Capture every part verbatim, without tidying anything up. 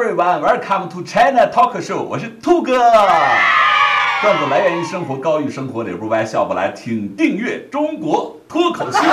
everyone, welcome to China Talk Show。我是兔哥，段子来源于生活，高于生活，理不歪，笑不来，请订阅中国脱口秀。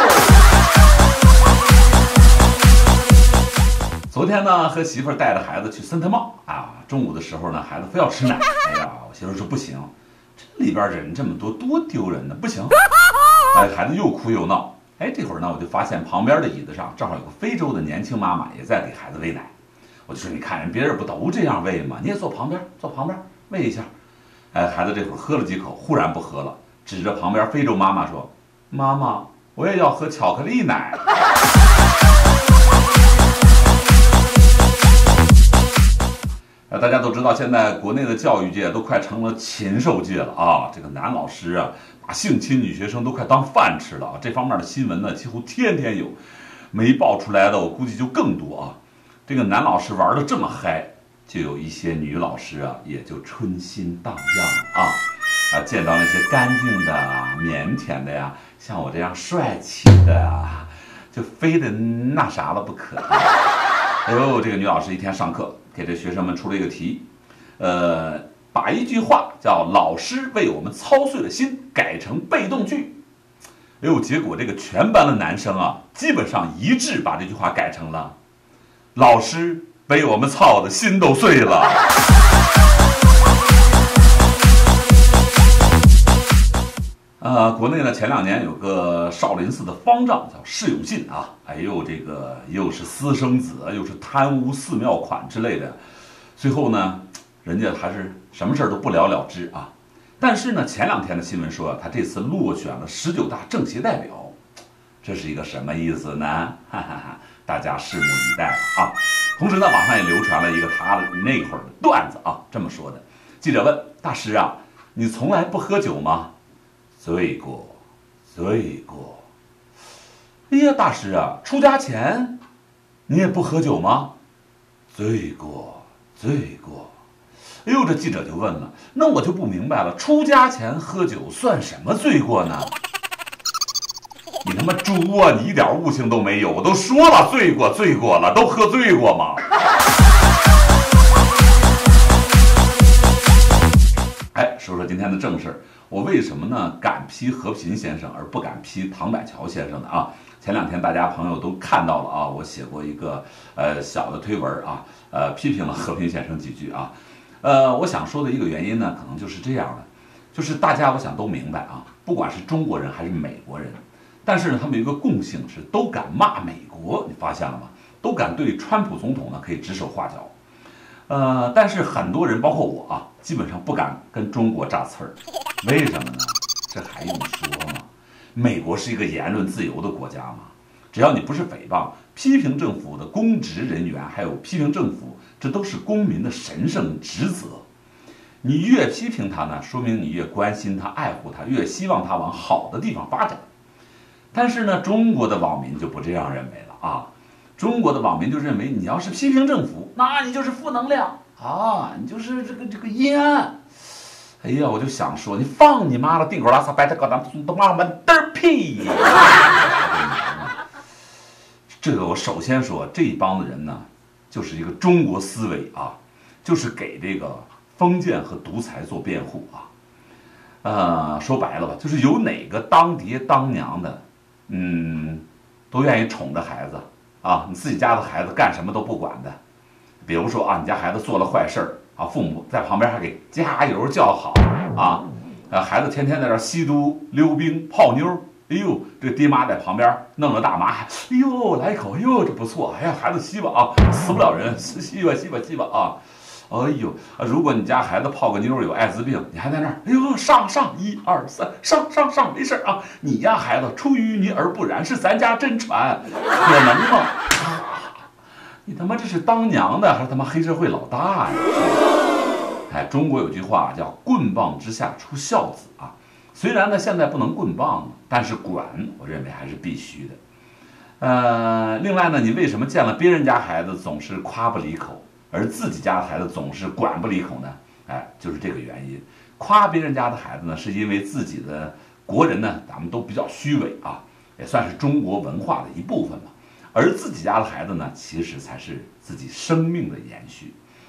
昨天呢，和媳妇儿带着孩子去森特茂啊，中午的时候呢，孩子非要吃奶，哎呀，我媳妇儿说不行，这里边人这么多，多丢人呢，不行。哎，孩子又哭又闹。哎，这会儿呢，我就发现旁边的椅子上正好有个非洲的年轻妈妈也在给孩子喂奶。我就说，你看人别人不都这样喂吗？你也坐旁边，坐旁边喂一下。哎，孩子这会儿喝了几口，忽然不喝了，指着旁边非洲妈妈说：“妈妈，我也要喝巧克力奶。”呃，大家都知道，现在国内的教育界都快成了禽兽界了啊！这个男老师啊，把性侵女学生都快当饭吃了啊！这方面的新闻呢，几乎天天有，没爆出来的我估计就更多啊！这个男老师玩的这么嗨，就有一些女老师啊，也就春心荡漾啊！啊，见到那些干净的、腼腆的呀，像我这样帅气的呀，就非得那啥了不可。哎呦，这个女老师一天上课，给这学生们出了一个题，呃，把一句话叫"老师为我们操碎了心"改成被动句。哎呦，结果这个全班的男生啊，基本上一致把这句话改成了"老师被我们操的心都碎了"。呃，国内呢前两年有个少林寺的方丈叫释永信啊，哎呦，这个又是私生子，又是贪污寺庙款之类的，最后呢，人家还是什么事儿都不了了之啊。但是呢，前两天的新闻说他这次落选了十九大政协代表，这是一个什么意思呢？哈哈哈，大家拭目以待啊。同时呢，网上也流传了一个他那会儿的段子啊，这么说的：记者问大师啊，你从来不喝酒吗？醉过，醉过。哎呀，大师啊，出家前你也不喝酒吗？醉过，醉过。哎呦，这记者就问了，那我就不明白了，出家前喝酒算什么罪过呢？你他妈猪啊！你一点悟性都没有！我都说了，醉过，醉过了，都喝醉过吗？哎，说说今天的正事，我为什么呢敢批和平先生而不敢批唐百乔先生呢？啊，前两天大家朋友都看到了啊，我写过一个呃小的推文啊，呃批评了和平先生几句啊，呃，我想说的一个原因呢，可能就是这样的，就是大家我想都明白啊，不管是中国人还是美国人。但是呢，他们有一个共性是都敢骂美国，你发现了吗？都敢对川普总统呢可以指手画脚，呃，但是很多人包括我啊，基本上不敢跟中国扎刺儿，为什么呢？这还用说吗？美国是一个言论自由的国家嘛，只要你不是诽谤、批评政府的公职人员，还有批评政府，这都是公民的神圣职责。你越批评他呢，说明你越关心他、爱护他，越希望他往好的地方发展。但是呢，中国的网民就不这样认为了啊！中国的网民就认为，你要是批评政府，那你就是负能量啊，你就是这个这个阴暗。哎呀，我就想说，你放你妈了，顶狗拉撒白的搞咱东妈们嘚屁！这个我首先说，这一帮子人呢，就是一个中国思维啊，就是给这个封建和独裁做辩护啊。呃，说白了吧，就是有哪个当爹当娘的。嗯，都愿意宠着孩子啊，你自己家的孩子干什么都不管的，比如说啊，你家孩子做了坏事儿啊，父母在旁边还给加油叫好啊，呃，孩子天天在这吸毒、溜冰、泡妞，哎呦，这爹妈在旁边弄了大麻，哎呦，来一口，哎呦，这不错，哎呀，孩子吸吧啊，死不了人，吸吧吸吧吸吧啊。哎呦，如果你家孩子泡个妞有艾滋病，你还在那儿，哎呦，上上一二三，上上上，没事啊。你家孩子出淤泥而不染，是咱家真传，可能吗？你他妈这是当娘的还是他妈黑社会老大呀？哎，中国有句话叫“棍棒之下出孝子”啊。虽然呢现在不能棍棒，但是管我认为还是必须的。呃，另外呢，你为什么见了别人家孩子总是夸不离口？而自己家的孩子总是管不离口呢？哎，就是这个原因。夸别人家的孩子呢，是因为自己的国人呢，咱们都比较虚伪啊，也算是中国文化的一部分嘛。而自己家的孩子呢，其实才是自己生命的延续。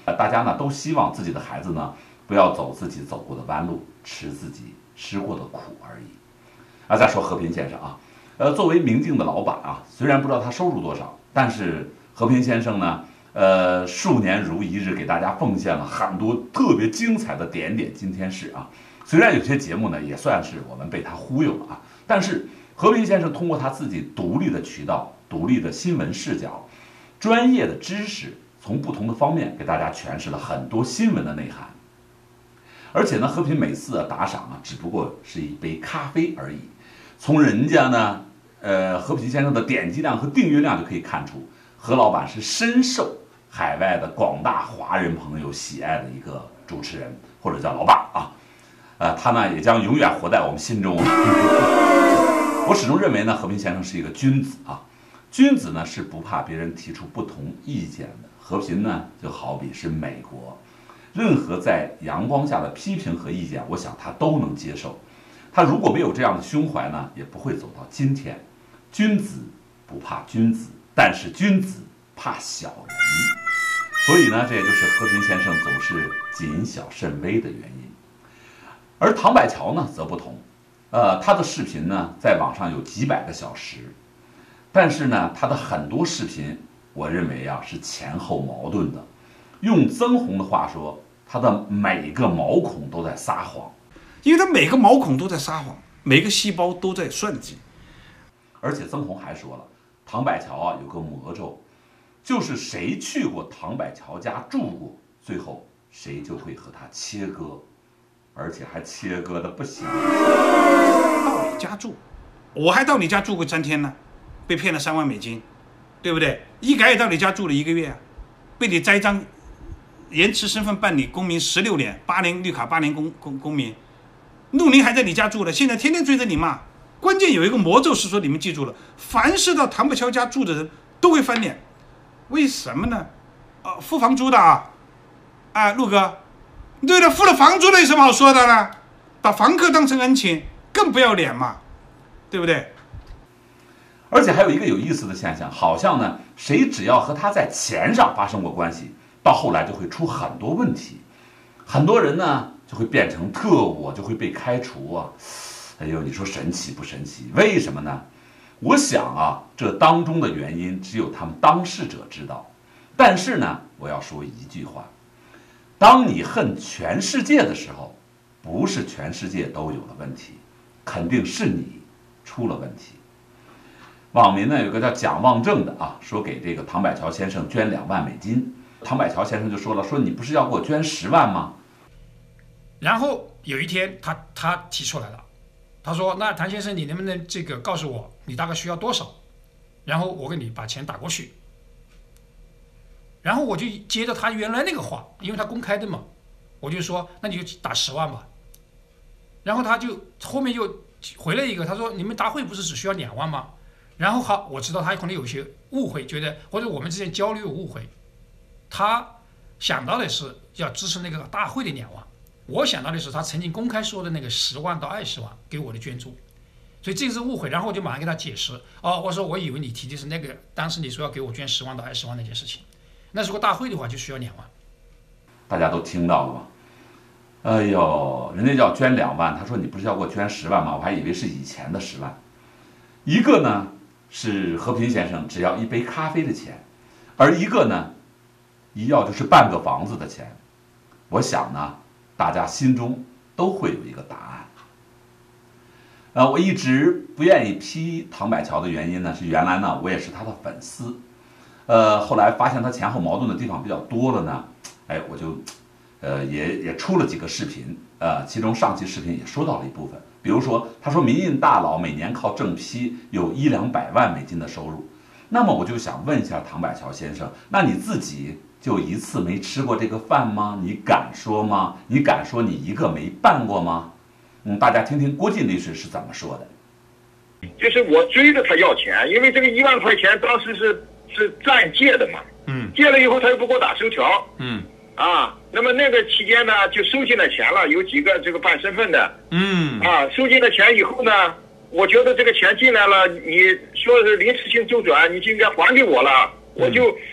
大家呢都希望自己的孩子呢不要走自己走过的弯路，吃自己吃过的苦而已。啊，再说和平先生啊，呃，作为明镜的老板啊，虽然不知道他收入多少，但是和平先生呢，呃，数年如一日给大家奉献了很多特别精彩的点点今天事啊。虽然有些节目呢也算是我们被他忽悠了啊，但是和平先生通过他自己独立的渠道、独立的新闻视角、专业的知识，从不同的方面给大家诠释了很多新闻的内涵。而且呢，和平每次啊打赏啊，只不过是一杯咖啡而已。从人家呢，呃，和平先生的点击量和订阅量就可以看出，何老板是深受海外的广大华人朋友喜爱的一个主持人，或者叫老爸啊。呃，他呢也将永远活在我们心中。我始终认为呢，和平先生是一个君子啊。君子呢是不怕别人提出不同意见的。和平呢就好比是美国，任何在阳光下的批评和意见，我想他都能接受。他如果没有这样的胸怀呢，也不会走到今天。君子不怕君子，但是君子怕小人。所以呢，这也就是和平先生总是谨小慎微的原因。而唐百乔呢则不同，呃，他的视频呢在网上有几百个小时，但是呢，他的很多视频，我认为啊是前后矛盾的。用曾红的话说，他的每个毛孔都在撒谎。 因为他每个毛孔都在撒谎，每个细胞都在算计。 而且曾红还说了，唐百乔啊有个魔咒，就是谁去过唐百乔家住过，最后谁就会和他切割，而且还切割的不行。 到你家住，我还到你家住过三天呢，被骗了三万美金，对不对？一改也到你家住了一个月啊，被你栽赃，延迟身份办理公民十六年，八年绿卡，八年公公公民。陆宁还在你家住了，现在天天追着你骂。关键有一个魔咒是说，你们记住了，凡是到唐百乔家住的人都会翻脸。为什么呢？啊，付房租的啊，啊，陆哥，对了，付了房租了有什么好说的呢？把房客当成恩情，更不要脸嘛，对不对？ 而且还有一个有意思的现象，好像呢，谁只要和他在钱上发生过关系，到后来就会出很多问题。很多人呢就会变成特务，就会被开除啊！哎呦，你说神奇不神奇？为什么呢？我想啊，这当中的原因只有他们当事者知道。但是呢，我要说一句话：当你恨全世界的时候，不是全世界都有了问题，肯定是你出了问题。网民呢有个叫蒋望正的啊，说给这个唐百乔先生捐两万美金，唐百乔先生就说了，说你不是要给我捐十万吗？ 然后有一天他他提出来了，他说那谭先生你能不能这个告诉我你大概需要多少，然后我给你把钱打过去。然后我就接着他原来那个话，因为他公开的嘛，我就说那你就打十万吧。然后他就后面又回了一个，他说你们大会不是只需要两万吗？然后好，我知道他可能有些误会，觉得或者我们之间交流有误会，他想到的是要支持那个大会的两万，我想到的是他曾经公开说的那个十万到二十万给我的捐助，所以这是误会。然后我就马上给他解释，哦，我说我以为你提的是那个，当时你说要给我捐十万到二十万那件事情，那如果大会的话就需要两万。 大家都听到了吗？哎呦，人家要捐两万，他说你不是要给我捐十万吗？我还以为是以前的十万。一个呢是和平先生只要一杯咖啡的钱，而一个呢一要就是半个房子的钱。我想呢大家心中都会有一个答案。呃，我一直不愿意批唐百乔的原因呢，是原来呢我也是他的粉丝，呃，后来发现他前后矛盾的地方比较多了呢，哎，我就呃也也出了几个视频，呃，其中上期视频也说到了一部分，比如说他说民印大佬每年靠正批有一两百万美金的收入，那么我就想问一下唐百乔先生，那你自己就一次没吃过这个饭吗？你敢说吗？你敢说你一个没办过吗？嗯，大家听听郭晋律师是怎么说的。 就是我追着他要钱，因为这个一万块钱当时是是暂借的嘛， 嗯， 借了以后他又不给我打收条， 嗯， 啊，那么那个期间呢就收进了钱了，有几个这个办身份的， 嗯， 啊，收进了钱以后呢，我觉得这个钱进来了，你说是临时性周转，你就应该还给我了，我就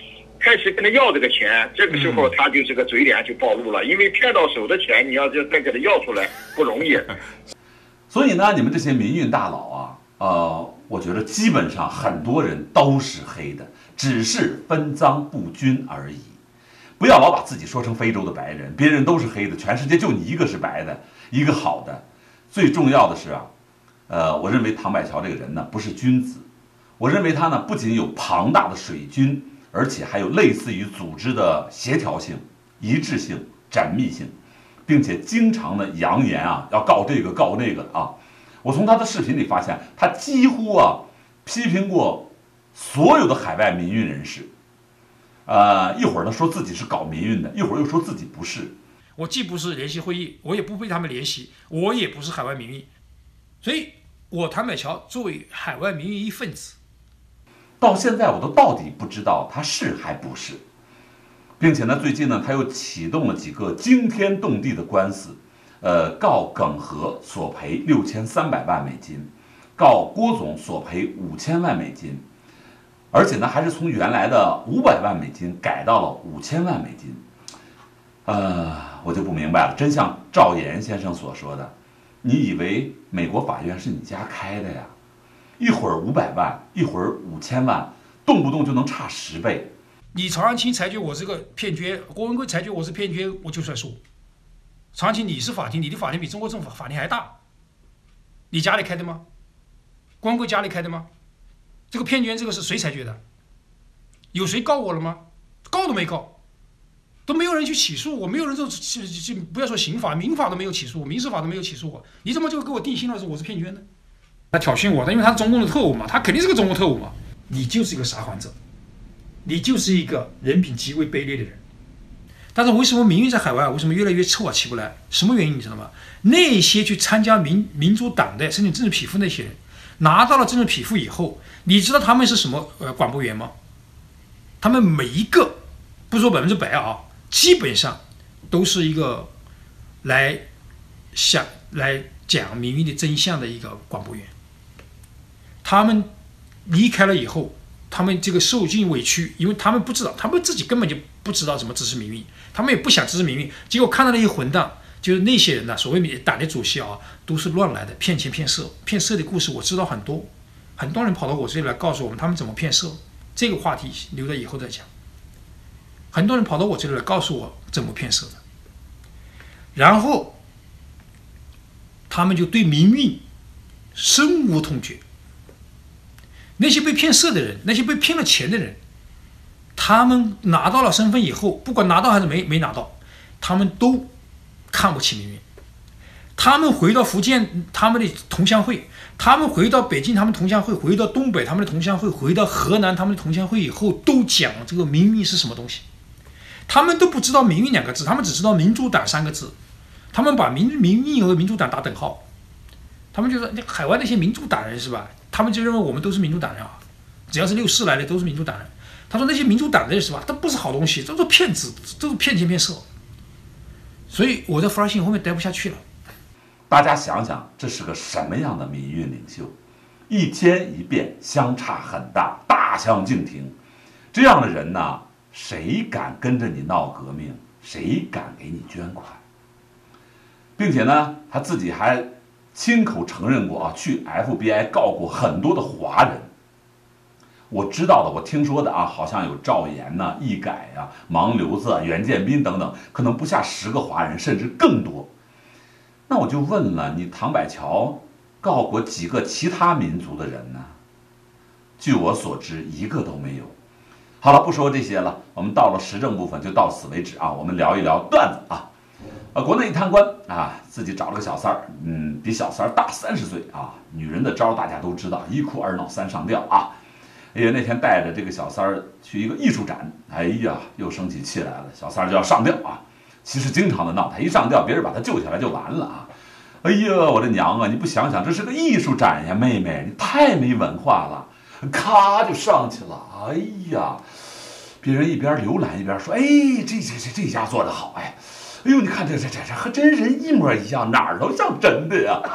开始跟他要这个钱，这个时候他就这个嘴脸就暴露了，因为骗到手的钱，你要就再给他要出来不容易。 所以呢，你们这些民运大佬啊，呃，我觉得基本上很多人都是黑的，只是分赃不均而已。不要老把自己说成非洲的白人，别人都是黑的，全世界就你一个是白的，一个好的。最重要的是啊，呃，我认为唐百乔这个人呢不是君子，我认为他呢不仅有庞大的水军，而且还有类似于组织的协调性、一致性、缜密性，并且经常的扬言啊要告这个告那个的啊。我从他的视频里发现，他几乎啊批评过所有的海外民运人士。呃，一会儿呢说自己是搞民运的，一会儿又说自己不是。 我既不是联席会议，我也不被他们联系，我也不是海外民运，所以我谭百乔作为海外民运一份子， 到现在我都到底不知道他是还不是，并且呢，最近呢他又启动了几个惊天动地的官司，呃，告耿和索赔六千三百万美金，告郭总索赔五千万美金。而且呢，还是从原来的五百万美金改到了五千万美金，呃，我就不明白了。真像赵岩先生所说的，你以为美国法院是你家开的呀？一会儿五百万，一会儿五千万，动不动就能差十倍。 你曹长青裁决我是个骗捐，郭文贵裁决我是骗捐，我就算数。曹长青，你是法庭，你的法庭比中国政府法庭还大，你家里开的吗？郭文贵家里开的吗？这个骗捐这个是谁裁决的？有谁告我了吗？告都没告，都没有人去起诉我，没有人就不要说刑法，民法都没有起诉我，民事法都没有起诉我，你怎么就给我定性了说我是骗捐呢？他挑衅我的，因为他是中共的特务嘛，他肯定是个中共特务嘛。你就是一个撒谎者，你就是一个人品极为卑劣的人。但是为什么民运在海外为什么越来越臭啊起不来？什么原因你知道吗？那些去参加民民主党的申请政治匹夫那些人，拿到了政治匹夫以后，你知道他们是什么呃广播员吗？他们每一个不说百分之百啊，基本上都是一个来想来讲民运的真相的一个广播员。他们离开了以后，他们这个受尽委屈，因为他们不知道，他们自己根本就不知道怎么支持民运，他们也不想支持民运，结果看到那些混蛋。就是那些人呢，所谓党的主席啊，都是乱来的，骗钱骗色，骗色的故事我知道很多，很多人跑到我这里来告诉我们他们怎么骗色，这个话题留在以后再讲。很多人跑到我这里来告诉我怎么骗色的，然后他们就对民运深恶痛绝。那些被骗色的人，那些被骗了钱的人，他们拿到了身份以后，不管拿到还是没没拿到，他们都看不起民运，他们回到福建他们的同乡会，他们回到北京他们同乡会，回到东北他们的同乡会，回到河南他们的同乡会以后，都讲这个民运是什么东西，他们都不知道民运两个字，他们只知道民主党三个字，他们把民民运和民主党打等号，他们就说海外那些民主党人是吧，他们就认为我们都是民主党人啊，只要是六四来的都是民主党人。他说那些民主党人是吧，都不是好东西，都是骗子，都是骗钱骗色。所以我在福尔信后面待不下去了。 大家想想，这是个什么样的民运领袖？一天一变，相差很大，大相径庭。这样的人呢，谁敢跟着你闹革命？谁敢给你捐款？并且呢，他自己还亲口承认过啊，去 F B I 告过很多的华人。我知道的，我听说的啊，好像有赵岩呐、易改啊、盲流子啊、袁建斌等等，可能不下十个华人，甚至更多。那我就问了，你唐百乔告过几个其他民族的人呢？据我所知，一个都没有。好了，不说这些了，我们到了时政部分就到此为止啊。我们聊一聊段子啊。呃，国内一贪官啊，自己找了个小三儿，嗯，比小三儿大三十岁啊。女人的招大家都知道，一哭二闹三上吊啊。哎呀，那天带着这个小三儿去一个艺术展，哎呀，又生起气来了，小三儿就要上吊啊。其实经常的闹，他一上吊，别人把他救下来就完了啊。哎呀，我的娘啊！你不想想，这是个艺术展呀，妹妹，你太没文化了，咔就上去了。哎呀，别人一边浏览一边说，哎，这这这这家做的好，哎，哎呦，你看这这这这和真人一模一样，哪儿都像真的呀。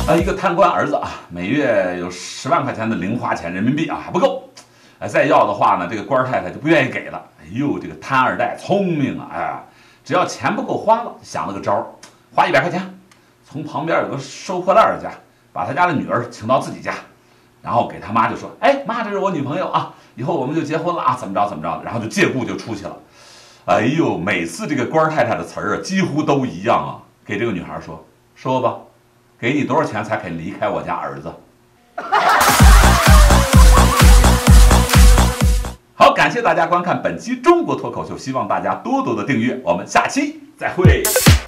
啊，一个贪官儿子啊，每月有十万块钱的零花钱人民币啊，还不够。哎，再要的话呢，这个官太太就不愿意给了。哎呦，这个贪二代聪明啊，哎，只要钱不够花了，想了个招儿，花一百块钱，从旁边有个收破烂的家，把他家的女儿请到自己家，然后给他妈就说：“哎妈，这是我女朋友啊，以后我们就结婚了啊，怎么着怎么着。”然后就借故就出去了。哎呦，每次这个官太太的词儿啊，几乎都一样啊，给这个女孩说：“说吧，给你多少钱才肯离开我家儿子？”好，感谢大家观看本期中国脱口秀，希望大家多多的订阅，我们下期再会。